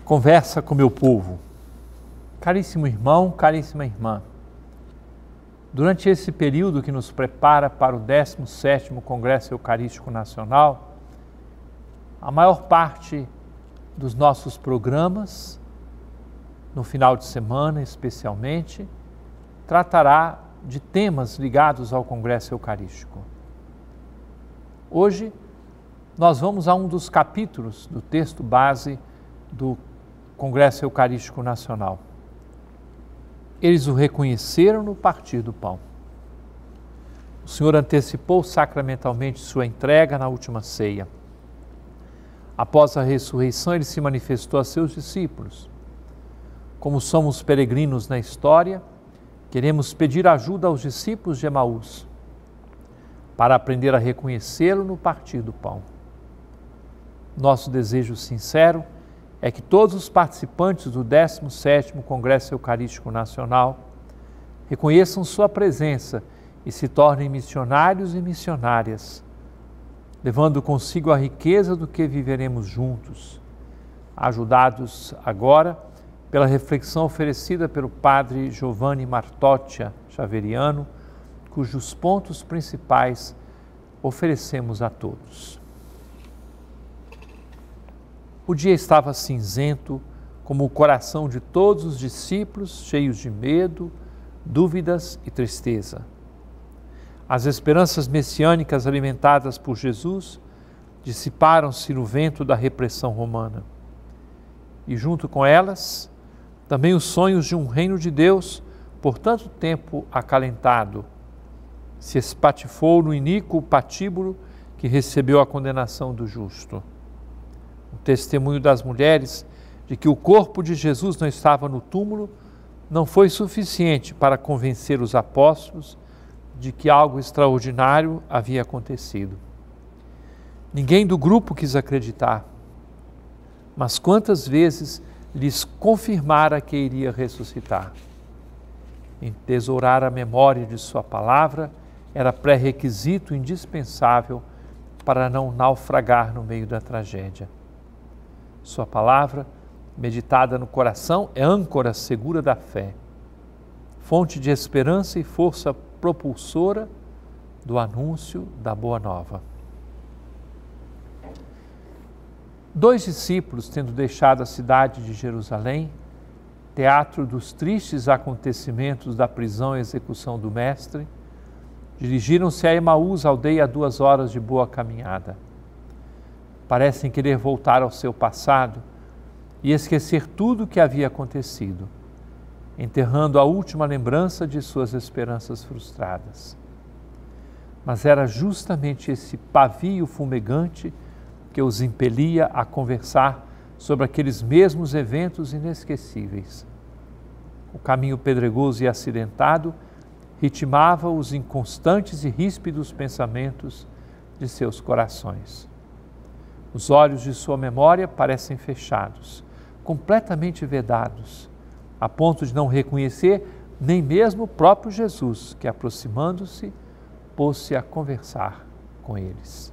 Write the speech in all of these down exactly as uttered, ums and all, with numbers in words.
Conversa com meu povo. Caríssimo irmão, caríssima irmã, durante esse período que nos prepara para o décimo sétimo Congresso Eucarístico Nacional, a maior parte dos nossos programas, no final de semana especialmente, tratará de temas ligados ao Congresso Eucarístico. Hoje, nós vamos a um dos capítulos do texto base do Congresso Eucarístico Nacional. Eles o reconheceram no partir do pão. O Senhor antecipou sacramentalmente sua entrega na última ceia. Após a ressurreição, ele se manifestou a seus discípulos. Como somos peregrinos na história, queremos pedir ajuda aos discípulos de Emaús para aprender a reconhecê-lo no partir do pão. Nosso desejo sincero é que todos os participantes do décimo sétimo Congresso Eucarístico Nacional reconheçam sua presença e se tornem missionários e missionárias, levando consigo a riqueza do que viveremos juntos, ajudados agora pela reflexão oferecida pelo padre Giovanni Martoccia Xaveriano, cujos pontos principais oferecemos a todos. O dia estava cinzento, como o coração de todos os discípulos, cheios de medo, dúvidas e tristeza. As esperanças messiânicas alimentadas por Jesus dissiparam-se no vento da repressão romana. E junto com elas, também os sonhos de um reino de Deus, por tanto tempo acalentado, se espatifou no iníquo patíbulo que recebeu a condenação do justo. O testemunho das mulheres de que o corpo de Jesus não estava no túmulo não foi suficiente para convencer os apóstolos de que algo extraordinário havia acontecido. Ninguém do grupo quis acreditar, mas quantas vezes lhes confirmara que iria ressuscitar. Entesourar a memória de sua palavra era pré-requisito indispensável para não naufragar no meio da tragédia. Sua palavra, meditada no coração, é âncora segura da fé, fonte de esperança e força propulsora do anúncio da Boa Nova. Dois discípulos, tendo deixado a cidade de Jerusalém, teatro dos tristes acontecimentos da prisão e execução do Mestre, dirigiram-se a Emaús, aldeia a duas horas de boa caminhada. Parecem querer voltar ao seu passado e esquecer tudo o que havia acontecido, enterrando a última lembrança de suas esperanças frustradas. Mas era justamente esse pavio fumegante que os impelia a conversar sobre aqueles mesmos eventos inesquecíveis. O caminho pedregoso e acidentado ritmava os inconstantes e ríspidos pensamentos de seus corações. Os olhos de sua memória parecem fechados, completamente vedados, a ponto de não reconhecer nem mesmo o próprio Jesus, que, aproximando-se, pôs-se a conversar com eles.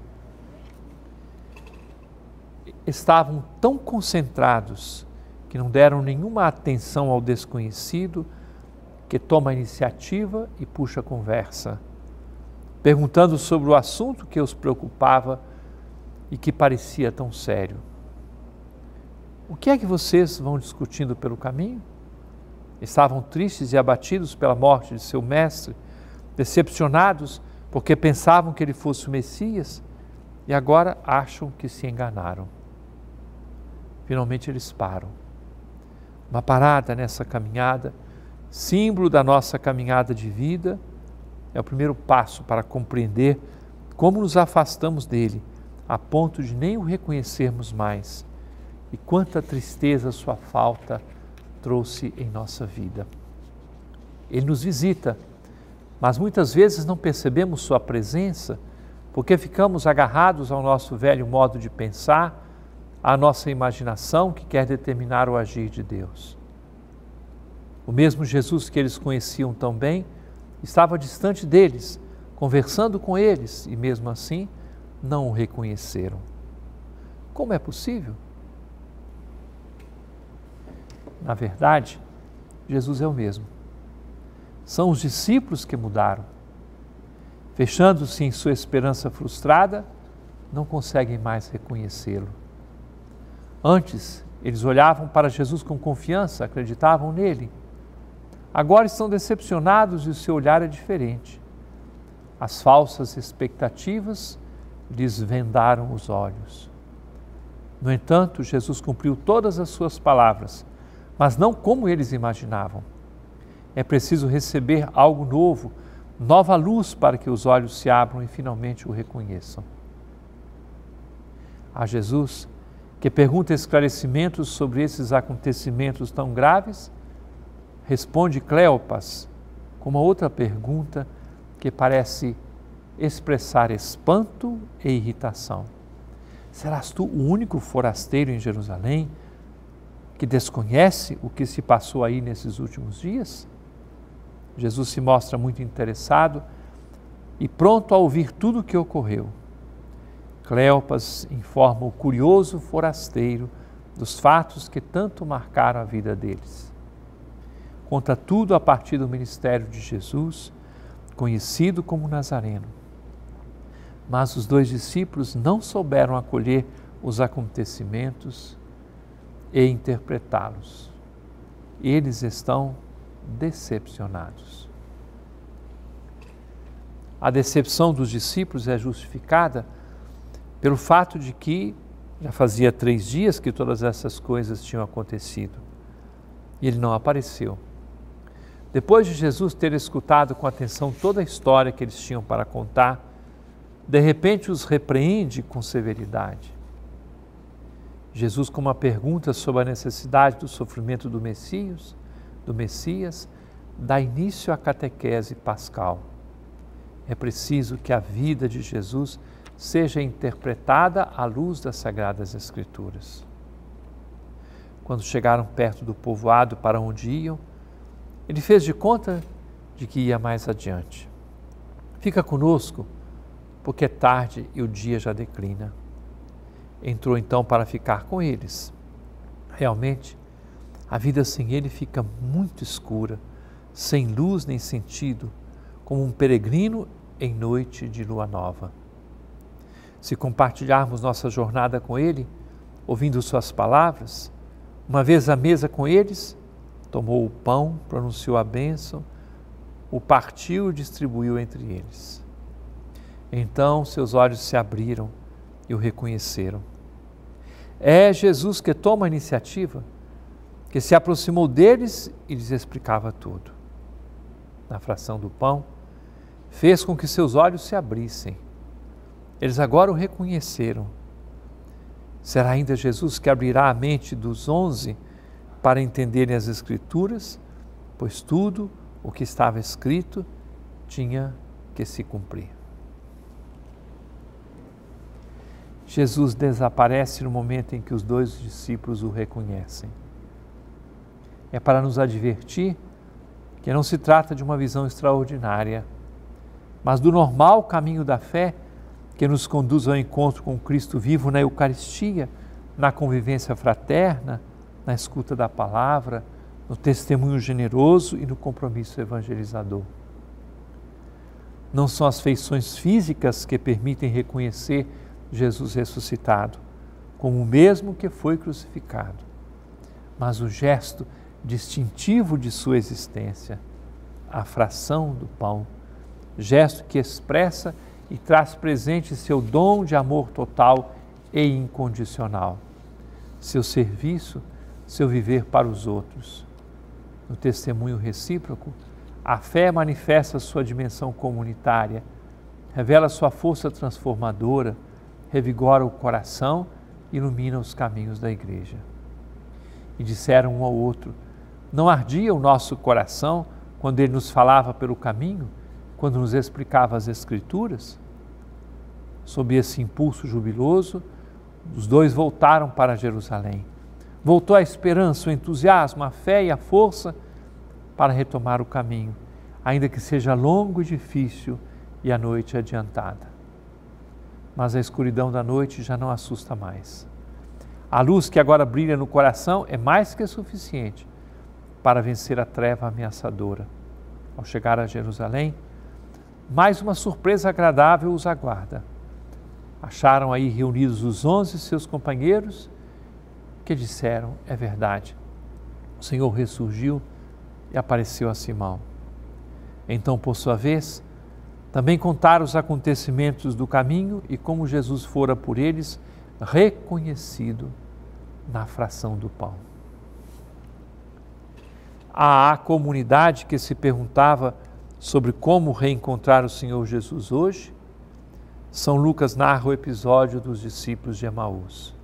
Estavam tão concentrados que não deram nenhuma atenção ao desconhecido, que toma a iniciativa e puxa a conversa, perguntando sobre o assunto que os preocupava e que parecia tão sério. O que é que vocês vão discutindo pelo caminho? Estavam tristes e abatidos pela morte de seu mestre, decepcionados porque pensavam que ele fosse o Messias e agora acham que se enganaram. Finalmente eles param. Uma parada nessa caminhada, símbolo da nossa caminhada de vida, é o primeiro passo para compreender como nos afastamos dele, a ponto de nem o reconhecermos mais, e quanta tristeza sua falta trouxe em nossa vida. Ele nos visita, mas muitas vezes não percebemos sua presença, porque ficamos agarrados ao nosso velho modo de pensar, à nossa imaginação que quer determinar o agir de Deus. O mesmo Jesus que eles conheciam tão bem, estava distante deles, conversando com eles, e mesmo assim não o reconheceram. Como é possível? Na verdade, Jesus é o mesmo. São os discípulos que mudaram. Fechando-se em sua esperança frustrada, não conseguem mais reconhecê-lo. Antes, eles olhavam para Jesus com confiança, acreditavam nele. Agora estão decepcionados e o seu olhar é diferente. As falsas expectativas lhes vendaram os olhos. No entanto, Jesus cumpriu todas as suas palavras, mas não como eles imaginavam. É preciso receber algo novo, nova luz para que os olhos se abram e finalmente o reconheçam. A Jesus, que pergunta esclarecimentos sobre esses acontecimentos tão graves, responde Cleopas com uma outra pergunta que parece expressar espanto e irritação. Serás tu o único forasteiro em Jerusalém que desconhece o que se passou aí nesses últimos dias? Jesus se mostra muito interessado e pronto a ouvir tudo o que ocorreu. Cleopas informa o curioso forasteiro dos fatos que tanto marcaram a vida deles. Conta tudo a partir do ministério de Jesus, conhecido como Nazareno. Mas os dois discípulos não souberam acolher os acontecimentos e interpretá-los. Eles estão decepcionados. A decepção dos discípulos é justificada pelo fato de que já fazia três dias que todas essas coisas tinham acontecido e ele não apareceu. Depois de Jesus ter escutado com atenção toda a história que eles tinham para contar, de repente os repreende com severidade. Jesus, com uma pergunta sobre a necessidade do sofrimento do Messias, do Messias, dá início à catequese pascal. É preciso que a vida de Jesus seja interpretada à luz das Sagradas Escrituras. Quando chegaram perto do povoado para onde iam, ele fez de conta de que ia mais adiante. Fica conosco, porque é tarde e o dia já declina. Entrou então para ficar com eles. Realmente, a vida sem ele fica muito escura, sem luz nem sentido, como um peregrino em noite de lua nova. Se compartilharmos nossa jornada com ele, ouvindo suas palavras, uma vez à mesa com eles, tomou o pão, pronunciou a bênção, o partiu e distribuiu entre eles. Então seus olhos se abriram e o reconheceram. É Jesus que toma a iniciativa, que se aproximou deles e lhes explicava tudo. Na fração do pão, fez com que seus olhos se abrissem. Eles agora o reconheceram. Será ainda Jesus que abrirá a mente dos onze para entenderem as Escrituras, pois tudo o que estava escrito tinha que se cumprir. Jesus desaparece no momento em que os dois discípulos o reconhecem. É para nos advertir que não se trata de uma visão extraordinária, mas do normal caminho da fé que nos conduz ao encontro com Cristo vivo na Eucaristia, na convivência fraterna, na escuta da palavra, no testemunho generoso e no compromisso evangelizador. Não são as feições físicas que permitem reconhecer Jesus ressuscitado, como o mesmo que foi crucificado, mas o gesto distintivo de sua existência, a fração do pão, gesto que expressa e traz presente seu dom de amor total e incondicional, seu serviço, seu viver para os outros. No testemunho recíproco, a fé manifesta sua dimensão comunitária, revela sua força transformadora, revigora o coração e ilumina os caminhos da igreja. E disseram um ao outro: não ardia o nosso coração quando ele nos falava pelo caminho, quando nos explicava as Escrituras? Sob esse impulso jubiloso, os dois voltaram para Jerusalém. Voltou a esperança, o entusiasmo, a fé e a força para retomar o caminho, ainda que seja longo e difícil e a noite adiantada. Mas a escuridão da noite já não assusta mais. A luz que agora brilha no coração é mais que suficiente para vencer a treva ameaçadora. Ao chegar a Jerusalém, mais uma surpresa agradável os aguarda. Acharam aí reunidos os onze seus companheiros, que disseram: é verdade, o Senhor ressurgiu e apareceu a Simão. Então, por sua vez, também contaram os acontecimentos do caminho e como Jesus fora por eles reconhecido na fração do pão. A comunidade que se perguntava sobre como reencontrar o Senhor Jesus hoje, São Lucas narra o episódio dos discípulos de Emaús.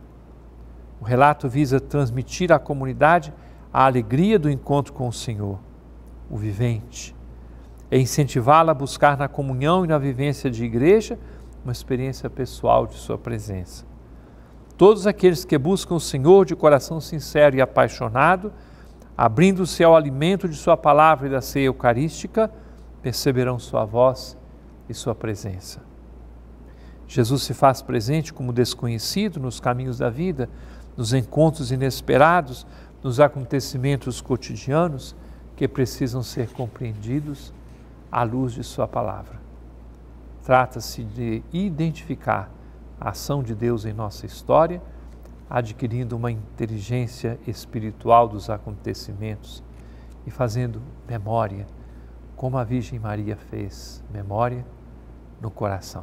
O relato visa transmitir à comunidade a alegria do encontro com o Senhor, o vivente, e incentivá-la a buscar na comunhão e na vivência de igreja uma experiência pessoal de sua presença. Todos aqueles que buscam o Senhor de coração sincero e apaixonado, abrindo-se ao alimento de sua palavra e da ceia eucarística, perceberão sua voz e sua presença. Jesus se faz presente como desconhecido nos caminhos da vida, nos encontros inesperados, nos acontecimentos cotidianos que precisam ser compreendidos à luz de sua palavra. Trata-se de identificar a ação de Deus em nossa história, adquirindo uma inteligência espiritual dos acontecimentos e fazendo memória, como a Virgem Maria fez, memória no coração.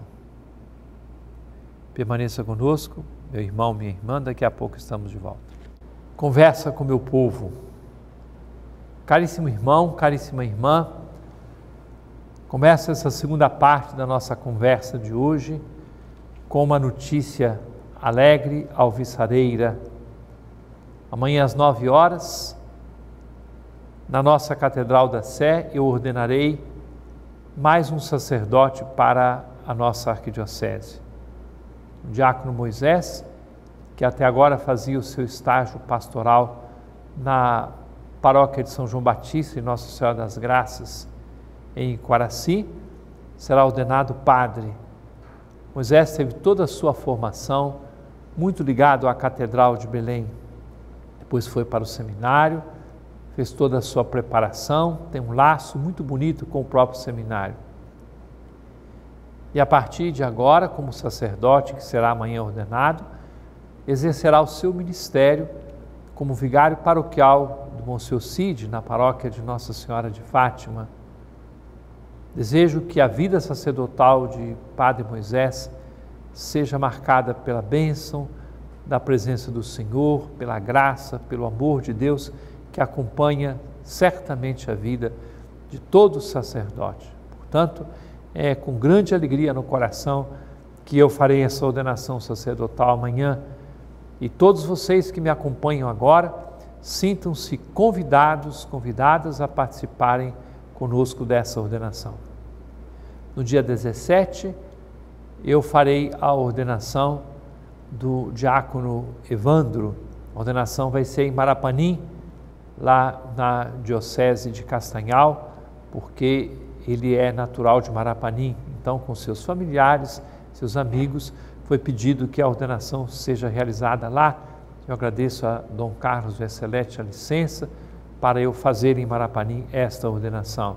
Permaneça conosco, meu irmão, minha irmã, daqui a pouco estamos de volta. Conversa com meu povo. Caríssimo irmão, caríssima irmã, começa essa segunda parte da nossa conversa de hoje com uma notícia alegre, alvissareira. Amanhã às nove horas, na nossa Catedral da Sé, eu ordenarei mais um sacerdote para a nossa arquidiocese. O diácono Moisés, que até agora fazia o seu estágio pastoral na paróquia de São João Batista e Nossa Senhora das Graças, em Quaraci, será ordenado padre. Moisés teve toda a sua formação muito ligado à Catedral de Belém. Depois foi para o seminário, fez toda a sua preparação, tem um laço muito bonito com o próprio seminário. E a partir de agora, como sacerdote, que será amanhã ordenado, exercerá o seu ministério como vigário paroquial do Monsenhor Cid, na paróquia de Nossa Senhora de Fátima. Desejo que a vida sacerdotal de Padre Moisés seja marcada pela bênção da presença do Senhor, pela graça, pelo amor de Deus que acompanha certamente a vida de todo sacerdote. Portanto, é com grande alegria no coração que eu farei essa ordenação sacerdotal amanhã. E todos vocês que me acompanham agora, sintam-se convidados, convidadas a participarem conosco dessa ordenação. No dia dezessete, eu farei a ordenação do diácono Evandro. A ordenação vai ser em Marapanim, lá na Diocese de Castanhal, porque ele é natural de Marapanim. Então, com seus familiares, seus amigos, foi pedido que a ordenação seja realizada lá. Eu agradeço a Dom Carlos Vesselete a licença para eu fazer em Marapanim esta ordenação.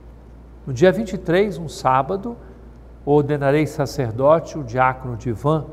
No dia vinte e três, um sábado, ordenarei sacerdote o diácono Divan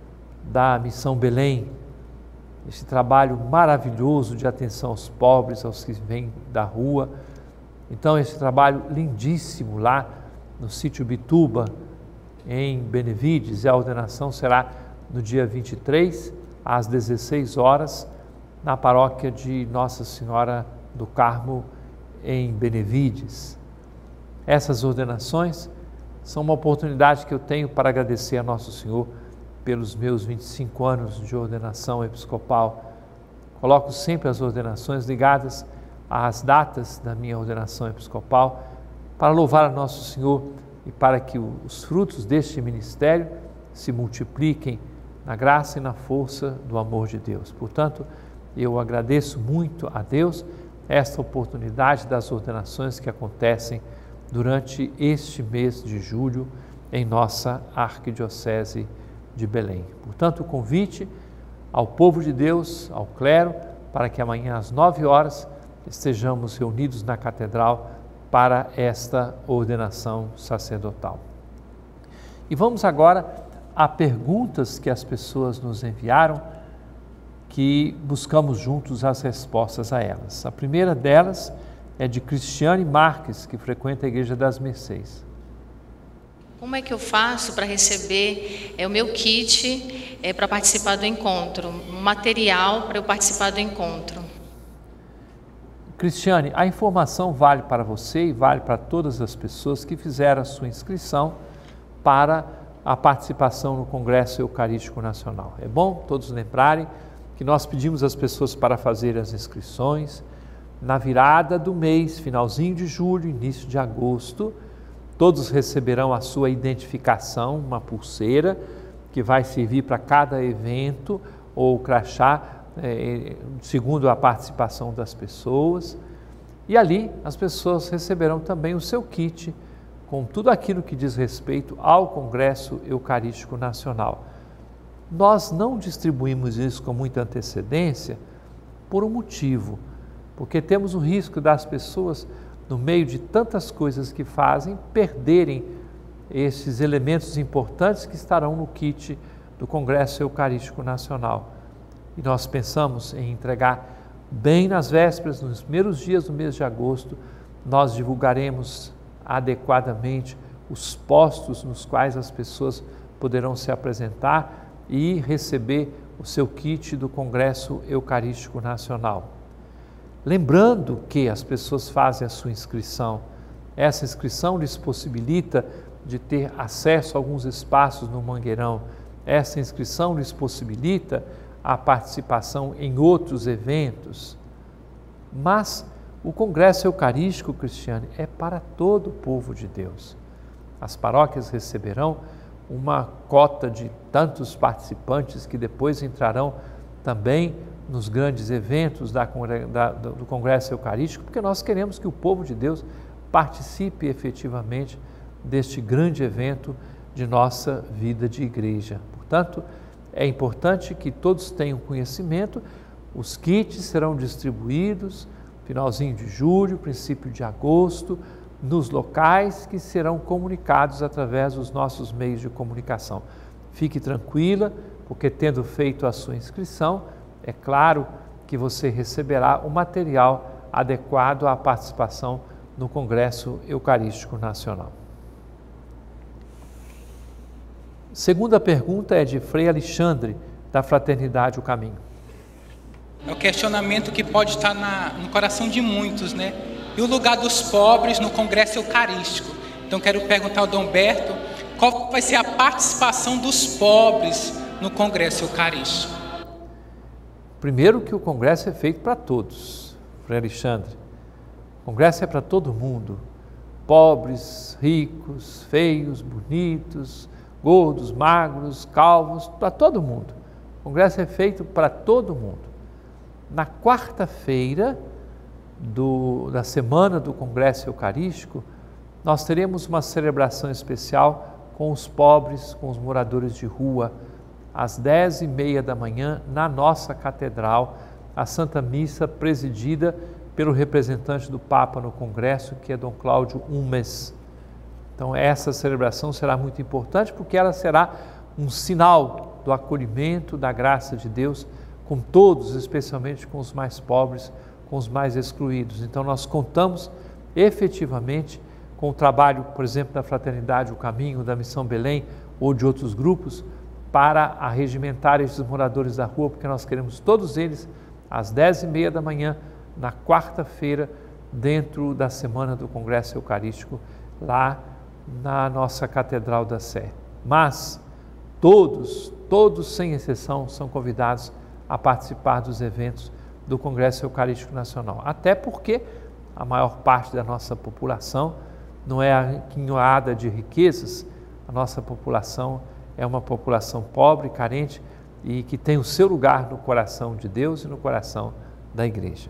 da Missão Belém. Esse trabalho maravilhoso de atenção aos pobres, aos que vêm da rua. Então, esse trabalho lindíssimo lá no sítio Bituba, em Benevides, e a ordenação será no dia vinte e três, às dezesseis horas, na paróquia de Nossa Senhora do Carmo, em Benevides. Essas ordenações são uma oportunidade que eu tenho para agradecer a Nosso Senhor pelos meus vinte e cinco anos de ordenação episcopal. Coloco sempre as ordenações ligadas às datas da minha ordenação episcopal para louvar a Nosso Senhor e para que os frutos deste ministério se multipliquem na graça e na força do amor de Deus. Portanto, eu agradeço muito a Deus esta oportunidade das ordenações que acontecem durante este mês de julho em nossa Arquidiocese de Belém. Portanto, o convite ao povo de Deus, ao clero, para que amanhã às nove horas estejamos reunidos na catedral para esta ordenação sacerdotal. E vamos agora a perguntas que as pessoas nos enviaram, que buscamos juntos as respostas a elas. A primeira delas é de Cristiane Marques, que frequenta a Igreja das Mercês. Como é que eu faço para receber é, o meu kit é, para participar do encontro, um material para eu participar do encontro? Cristiane, a informação vale para você e vale para todas as pessoas que fizeram a sua inscrição para a participação no Congresso Eucarístico Nacional. É bom todos lembrarem que nós pedimos às pessoas para fazer as inscrições na virada do mês, finalzinho de julho, início de agosto. Todos receberão a sua identificação, uma pulseira que vai servir para cada evento ou crachá, é, segundo a participação das pessoas. E ali as pessoas receberão também o seu kit com tudo aquilo que diz respeito ao Congresso Eucarístico Nacional. Nós não distribuímos isso com muita antecedência por um motivo, porque temos o risco das pessoas, no meio de tantas coisas que fazem, perderem esses elementos importantes que estarão no kit do Congresso Eucarístico Nacional. E nós pensamos em entregar bem nas vésperas, nos primeiros dias do mês de agosto, nós divulgaremos adequadamente os postos nos quais as pessoas poderão se apresentar e receber o seu kit do Congresso Eucarístico Nacional. Lembrando que as pessoas fazem a sua inscrição, essa inscrição lhes possibilita de ter acesso a alguns espaços no Mangueirão, essa inscrição lhes possibilita a participação em outros eventos, mas o Congresso Eucarístico, Cristiane, é para todo o povo de Deus. As paróquias receberão uma cota de tantos participantes que depois entrarão também nos grandes eventos da, da, do Congresso Eucarístico, porque nós queremos que o povo de Deus participe efetivamente deste grande evento de nossa vida de igreja. Portanto, é importante que todos tenham conhecimento, os kits serão distribuídos finalzinho de julho, princípio de agosto, nos locais que serão comunicados através dos nossos meios de comunicação. Fique tranquila, porque tendo feito a sua inscrição, é claro que você receberá o material adequado à participação no Congresso Eucarístico Nacional. Segunda pergunta é de Frei Alexandre, da Fraternidade O Caminho. É o questionamento que pode estar na, no coração de muitos, né? E o lugar dos pobres no Congresso Eucarístico. Então, quero perguntar ao Dom Berto, qual vai ser a participação dos pobres no Congresso Eucarístico? Primeiro que o Congresso é feito para todos, Frei Alexandre. O Congresso é para todo mundo, pobres, ricos, feios, bonitos, gordos, magros, calvos, para todo mundo. O Congresso é feito para todo mundo. Na quarta-feira do, da semana do Congresso Eucarístico, nós teremos uma celebração especial com os pobres, com os moradores de rua, às dez e meia da manhã, na nossa catedral, a Santa Missa presidida pelo representante do Papa no Congresso, que é Dom Cláudio Umes. Então, essa celebração será muito importante, porque ela será um sinal do acolhimento, da graça de Deus, com todos, especialmente com os mais pobres, com os mais excluídos. Então, nós contamos efetivamente com o trabalho, por exemplo, da Fraternidade O Caminho, da Missão Belém ou de outros grupos, para arregimentar esses moradores da rua, porque nós queremos todos eles às dez e meia da manhã, na quarta-feira, dentro da Semana do Congresso Eucarístico, lá na nossa Catedral da Sé. Mas todos, todos sem exceção, são convidados a participar dos eventos do Congresso Eucarístico Nacional. Até porque a maior parte da nossa população não é aquinhoada de riquezas, a nossa população é uma população pobre, carente e que tem o seu lugar no coração de Deus e no coração da Igreja.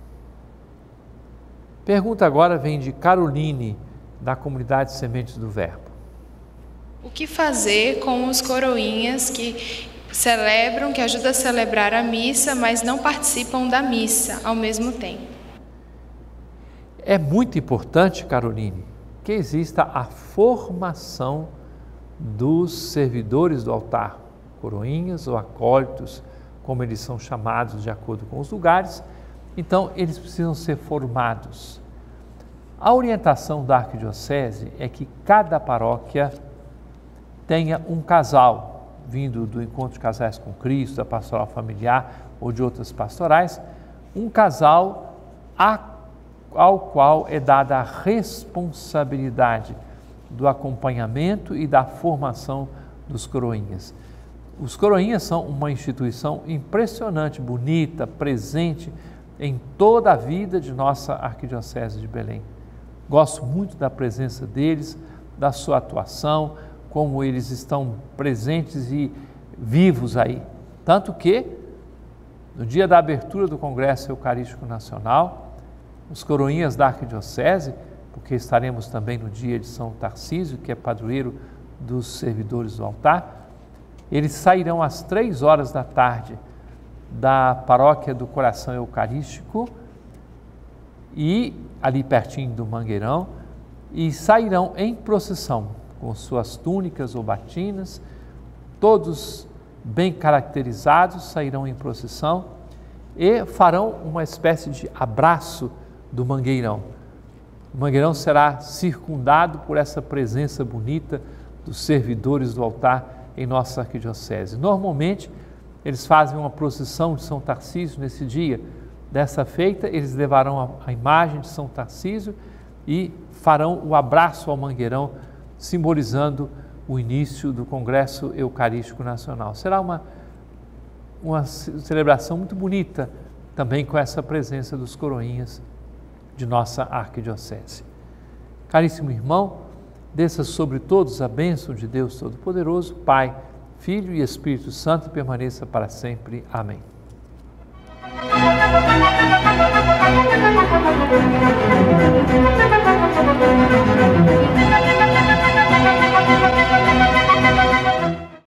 Pergunta agora vem de Caroline, da comunidade Sementes do Verbo. O que fazer com os coroinhas que celebram, que ajudam a celebrar a missa, mas não participam da missa ao mesmo tempo? É muito importante, Caroline, que exista a formação dos servidores do altar, coroinhas ou acólitos, como eles são chamados de acordo com os lugares. Então, eles precisam ser formados. A orientação da arquidiocese é que cada paróquia tenha um casal, vindo do Encontro de Casais com Cristo, da Pastoral Familiar ou de outras pastorais, um casal a, ao qual é dada a responsabilidade do acompanhamento e da formação dos coroinhas. Os coroinhas são uma instituição impressionante, bonita, presente em toda a vida de nossa Arquidiocese de Belém. Gosto muito da presença deles, da sua atuação, como eles estão presentes e vivos aí. Tanto que, no dia da abertura do Congresso Eucarístico Nacional, os coroinhas da Arquidiocese, porque estaremos também no dia de São Tarcísio, que é padroeiro dos servidores do altar, eles sairão às três horas da tarde da Paróquia do Coração Eucarístico e ali pertinho do Mangueirão, e sairão em procissão com suas túnicas ou batinas, todos bem caracterizados, sairão em procissão e farão uma espécie de abraço do Mangueirão. O Mangueirão será circundado por essa presença bonita dos servidores do altar em nossa arquidiocese. Normalmente, eles fazem uma procissão de São Tarcísio nesse dia. Dessa feita, eles levarão a imagem de São Tarcísio e farão o abraço ao Mangueirão, simbolizando o início do Congresso Eucarístico Nacional. Será uma, uma celebração muito bonita, também com essa presença dos coroinhas de nossa arquidiocese. Caríssimo irmão, desça sobre todos a bênção de Deus Todo-Poderoso, Pai, Filho e Espírito Santo, e permaneça para sempre. Amém. Música